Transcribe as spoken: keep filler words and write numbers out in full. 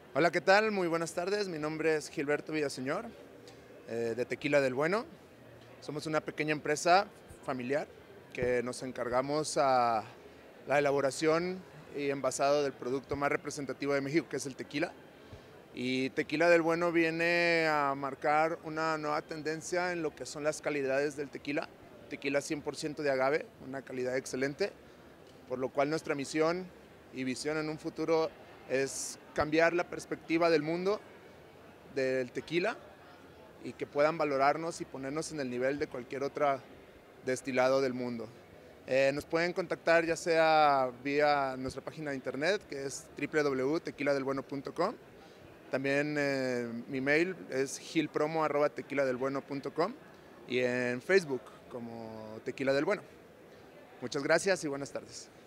Hola, ¿qué tal? Muy buenas tardes. Mi nombre es Gilberto Villaseñor, eh, de Tequila del Bueno. Somos una pequeña empresa familiar que nos encargamos a la elaboración y envasado del producto más representativo de México, que es el tequila. Y Tequila del Bueno viene a marcar una nueva tendencia en lo que son las calidades del tequila. Tequila cien por ciento de agave, una calidad excelente, por lo cual nuestra misión y visión en un futuro es cambiar la perspectiva del mundo del tequila y que puedan valorarnos y ponernos en el nivel de cualquier otro destilado del mundo. Eh, nos pueden contactar ya sea vía nuestra página de internet, que es w w w punto tequila del bueno punto com. También eh, mi mail es gilpromo arroba tequila del bueno punto com y en Facebook como Tequila del Bueno. Muchas gracias y buenas tardes.